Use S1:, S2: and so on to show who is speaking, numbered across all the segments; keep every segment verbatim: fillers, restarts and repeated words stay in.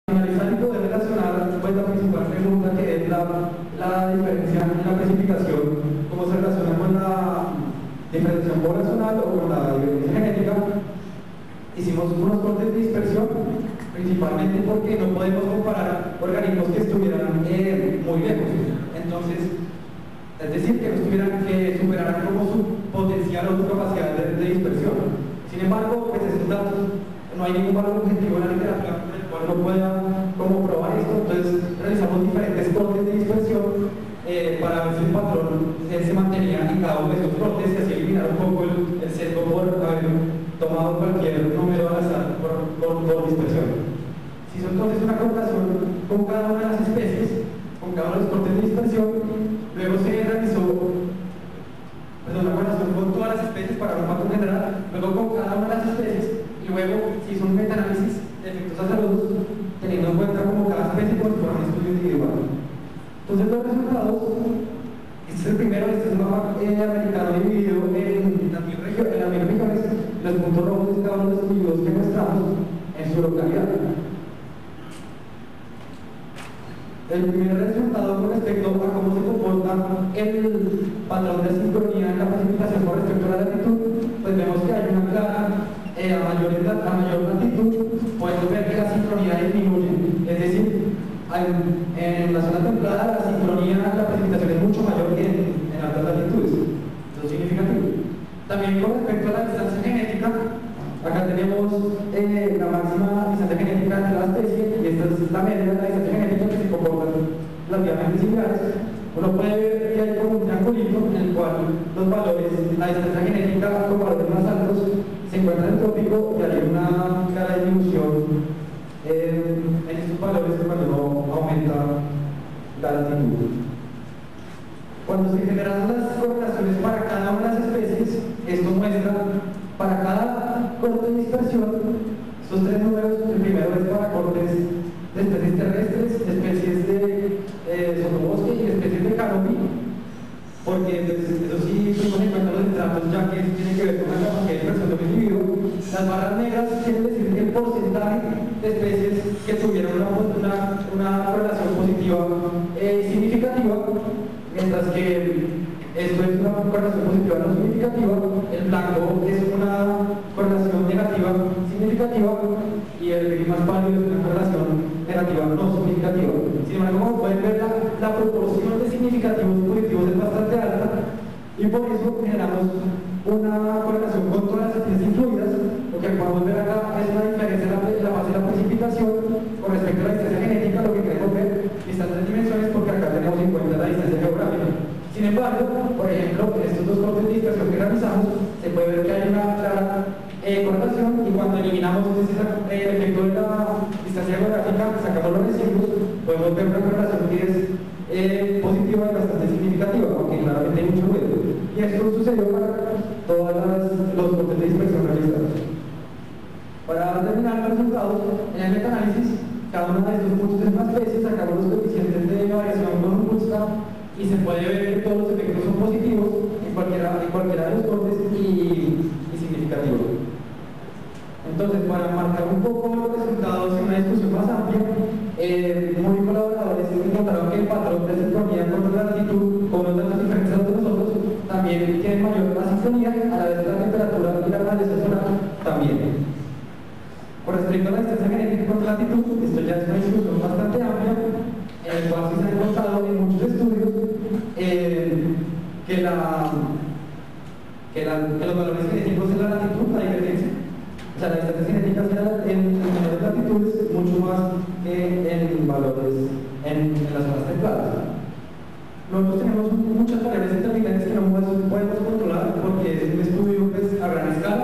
S1: Analizar y poder relacionar pues, la principal pregunta que es la, la diferencia en la precipitación, cómo se relaciona con la diferenciación poblacional o con la diferencia genética. Hicimos unos cortes de dispersión, principalmente porque no podemos comparar organismos que estuvieran eh, muy lejos. Entonces, es decir, que no estuvieran, que superaran como su potencial o su capacidad de, de dispersión. Sin embargo, pues esos datos, no hay ningún valor objetivo en la literatura con el cual no pueda como probar esto. Entonces, realizamos diferentes cortes de dispersión eh, para ver si el patrón eh, se mantenía en cada uno de esos cortes y así eliminar un poco el, el sesgo por haber tomado cualquier número al azar por, por, por dispersión. Se hizo entonces una comparación con cada una de las especies, con cada uno de los cortes de dispersión. Luego se realizó perdón, una comparación con todas las especies para un patrón general, luego con cada una de las especies, y luego se hizo un metaanálisis de efectos azarosos, teniendo en cuenta como cada especie como si fuera un estudio individual. Entonces los resultados, este es el primero, este es un mapa eh, americano dividido en las mil regiones, en las mil regiones, los puntos rojos de cada uno de los individuos que muestramos en su localidad. El primer resultado con respecto a cómo se comporta el patrón de sincronía en la precipitación con respecto a la latitud, pues vemos que hay una clara, eh, a, mayor, a mayor latitud, podemos ver que la sincronía disminuye, es decir, en, en la zona templada la sincronía, la precipitación es mucho mayor que en, en altas latitudes. Eso es significativo. También con respecto a la distancia genética, acá tenemos eh, la máxima distancia genética de la especie, y esta es la media de la distancia genética que se comportan relativamente similares. Uno puede ver que hay como un triangulito en el cual los valores, la distancia genética con valores más altos se encuentran en el trópico y hay una clara disminución eh, en estos valores cuando no aumenta la altitud. Cuando se generan las correlaciones para cada una de las especies, esto muestra para cada corte de dispersión, estos tres números, el primero es para cortes de especies terrestres, especies de eh, sotobosque y especies de canopy, porque pues, eso sí tuvimos en cuenta los estratos, ya que tiene que ver con la capacidad de dispersión de un individuo. Las barras negras quieren decir el porcentaje de especies que tuvieron una, una, una correlación positiva eh, significativa, mientras que esto es una correlación positiva no significativa, el blanco es una correlación negativa significativa y el gris más pálido es una correlación negativa no significativa. Sin embargo, como pueden ver, la, la proporción de significativos positivos es bastante alta y por eso generamos una correlación con todas las especies incluidas. Lo que podemos ver acá es una diferencia en la, en la fase de la precipitación con respecto a la distancia genética. Lo que queremos ver estas tres dimensiones porque acá tenemos en cuenta la distancia geográfica. Sin embargo, por ejemplo, en estos dos cortes de dispersión que realizamos, se puede ver que hay una clara eh, correlación, y cuando eliminamos ese, eh, el efecto de la distancia geográfica, sacamos los residuos, podemos ver una correlación que es eh, positiva y bastante significativa, aunque claramente hay mucho ruido. Y esto sucedió para todos los cortes de dispersión realizados. Para terminar los resultados, en el metaanálisis, cada una de estos puntos de una especie, sacamos los coeficientes de variación con robusta, y se puede ver que todos los efectos son positivos en cualquiera, en cualquiera de los cortes y, y significativos. Entonces, para marcar un poco los resultados en una discusión más amplia, eh, muy colaboradores encontraron que el patrón de sincronía con la latitud, con los datos diferentes a los de nosotros, también tiene mayor asincronía, a la vez la temperatura y la radiación solar también. Con respecto a la distancia genética con la latitud, esto ya es una discusión bastante amplia, en el cual se han encontrado en muchos estudios eh, que, la, que, la, que los valores genéticos en la latitud, la diferencia, o sea, la distancia genética en, en menores latitudes mucho más que en valores en, en las zonas templadas. Nosotros tenemos muchas variables intermitentes que no podemos controlar porque es un estudio pues, a gran escala.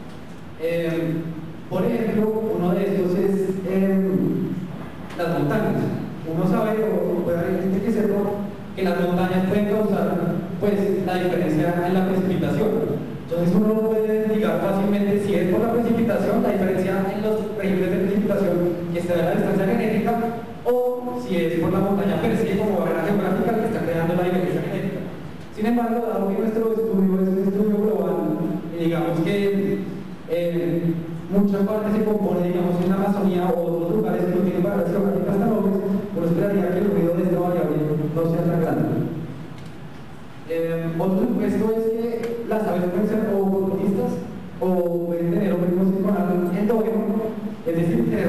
S1: Eh, por ejemplo, uno de estos es eh, las montañas. Uno sabe, o puede haber gente que sepa, que las montañas pueden causar pues, la diferencia en la precipitación. Entonces uno puede indicar fácilmente si es por la precipitación, la diferencia en los regímenes de precipitación que está en la distancia genética, o si es por la montaña per se como barrera geográfica que está creando la diferencia genética. Sin embargo, dado que nuestro estudio es un estudio global, y digamos que eh, mucha parte se compone, digamos, en la Amazonía o otros lugares que no tienen barreras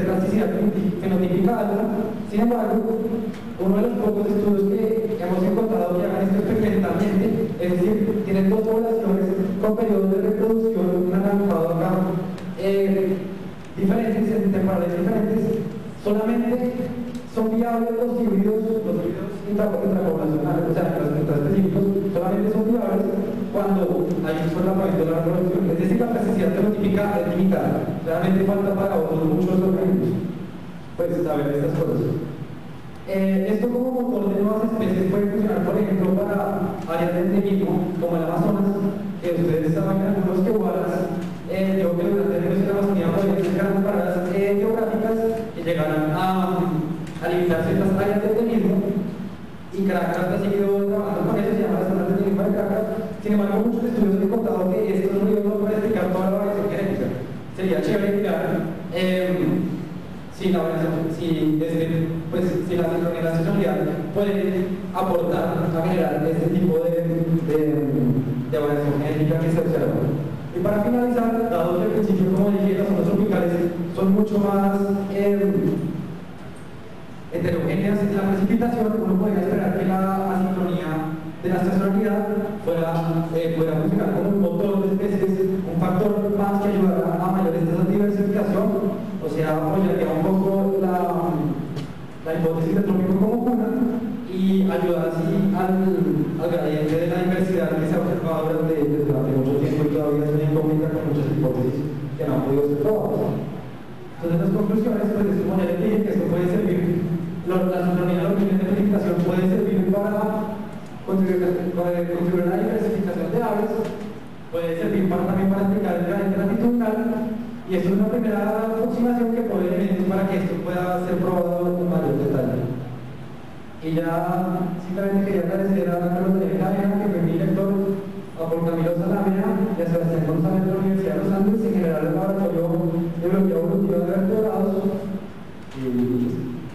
S1: plasticidad fenotípica alta. Sin embargo, uno de los pocos estudios que hemos encontrado que hagan esto experimentalmente, es decir, tienen dos poblaciones con periodos de reproducción anaranjado acá, eh, diferentes, en temporales diferentes, solamente son viables los híbridos, los híbridos intrapoblacionales, o sea, los intraespecíficos, solamente son viables cuando hay un solapamiento de la reproducción, es decir, la plasticidad fenotípica es limitada, realmente falta para otros muchos organismos, pues saber estas cosas. Eh, esto como motor de nuevas especies puede funcionar, por ejemplo, para áreas de endemismo, como el Amazonas, que ustedes saben algunos que guardas, eh, yo que durante años en la Amazonía podrían ser grandes paradas eh, geográficas que llegarán a, a limitar ciertas áreas de endemismo, y Caracas ha seguido trabajando con eso, se llama la zona de endemismo de Caracas. Sin embargo, muchos estudios han encontrado que estos no pueden explicar toda la variación genética. Sería chévere mirar eh, si la variación, si, desde, pues, si la sincronización puede aportar a generar este tipo de, de, de variación genética que se observa. Y para finalizar, dado que al principio, como dije, las zonas tropicales son mucho más eh, heterogéneas en la precipitación, uno podría esperar que la asincronía de la estacionalidad fuera, eh, fuera funcionar como un motor de especies, un factor más que ayudará a mayores tasas de diversificación, o sea, apoyaría un poco la, la hipótesis del trópico como cuna y ayudar así al, al gradiente de la diversidad que se ha observado durante, durante mucho tiempo y todavía es una incógnita con muchas hipótesis que no han podido ser probadas. Entonces, las conclusiones, pues, es como ya les dije, que esto puede servir, la sincronía de los niveles de precipitación puede servir para contribuir a la diversificación de aves, puede servir para, también para explicar el gradiente latitudinal, y esto es una primera aproximación que puede elementos para que esto pueda ser probado con mayor detalle. Y ya simplemente quería agradecer a Carlos de Cadena, que fue mi lector, a Paul Camilo Salamea y a Sebastián González de la Universidad de los Andes, en general el laboratorio de biología evolutiva de vertebrados. Y